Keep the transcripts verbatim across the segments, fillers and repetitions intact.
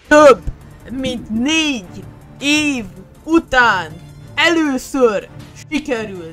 több mint négy év után először sikerült.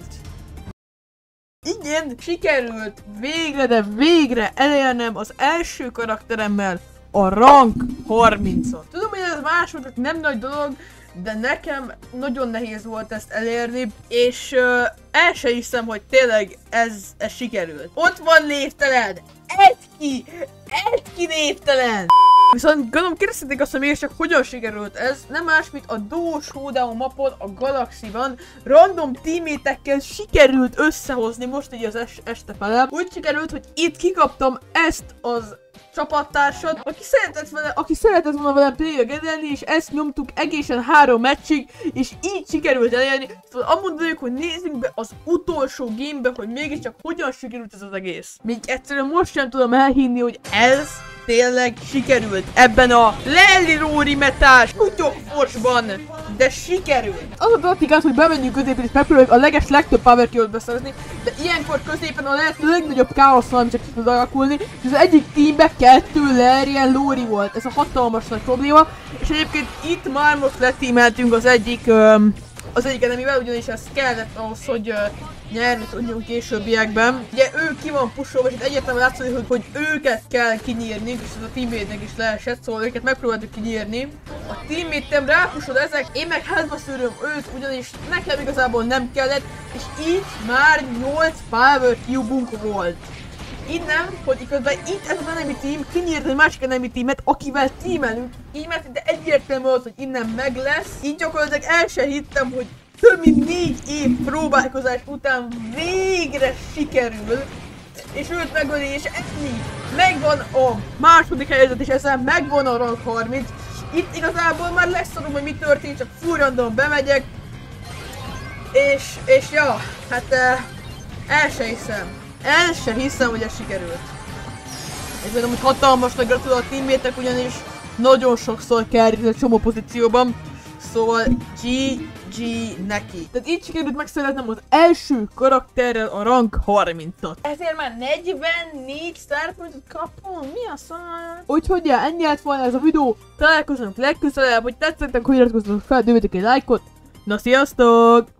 Igen, sikerült végre, de végre elérnem az első karakteremmel a rank harmincot. Tudom, hogy ez másodnak nem nagy dolog, de nekem nagyon nehéz volt ezt elérni, és uh, el se hiszem, hogy tényleg ez, ez sikerült. Ott van névtelen! Edki! Edki névtelen! Viszont gondolom kérdeztétek azt, hogy mégiscsak hogyan sikerült ez, nem más, mint a Duo Showdown mapon, a Galaxy-ban random teammétekkel sikerült összehozni most így az es este fele. Úgy sikerült, hogy itt kikaptam ezt az csapattársat, aki szeretett, vele, aki szeretett volna velem playergedelni, és ezt nyomtuk egészen három meccsig, és így sikerült elérni. Szóval amúgy vagyok, hogy nézzünk be az utolsó gamebe, hogy mégiscsak hogyan sikerült ez az egész. Még egyszerűen most sem tudom elhinni, hogy ez tényleg sikerült ebben a Lelli metás kutyogforsban, de sikerült. Az a taktikát, hogy bemegyünk középen és megpróbáljuk a leges legtöbb power kill-ot beszerezni, de ilyenkor középen a lehető legnagyobb káosz valami csak ki tud alakulni, és az egyik teamben kettő Lelien Lóri volt. Ez a hatalmas nagy probléma, és egyébként itt már most letímeltünk az egyik um, az egyik enemivel, ugyanis ez kellett ahhoz, hogy uh, nyerni tudjunk későbbiekben. Ugye ő ki van pusolva, és itt egyértelműen látszik, hogy, hogy őket kell kinyírni, és ez a teammate-nek is leesett, szóval őket megpróbáltuk kinyírni. A teammate-em rápusol ezek, én meg házba szűröm őt, ugyanis nekem igazából nem kellett, és így már nyolc power cube-unk volt. Innen, hogy iközben itt ez az enemy team kinyírt egy másik enemy teamet, akivel teamelünk, így mert de egyértelmű az, hogy innen meg lesz. Így gyakorlatilag el sem hittem, hogy több mint négy év próbálkozás után végre sikerül, és őt megölni, és ennyi. Megvan a második helyzet, és ezzel megvan a rank harminc. Itt igazából már leszarom, hogy mi történt, csak full random bemegyek. És, és ja, hát uh, el se hiszem. El se hiszem, hogy ez sikerült. És mondom, hogy hatalmas nagy gratulál a teammétek, ugyanis nagyon sokszor kell egy csomó pozícióban. Szóval gé gé neki. Tehát így sikerült megszereznem az első karakterrel a rank harmincot. Ezért már negyvennégy starpointot kapom? Mi a szar? Úgyhogy ja, ennyi lett volna ez a videó. Találkozunk legközelebb, hogy tetszettek, hogy iratkozzatok fel, dővetek egy lájkot. Na sziasztok!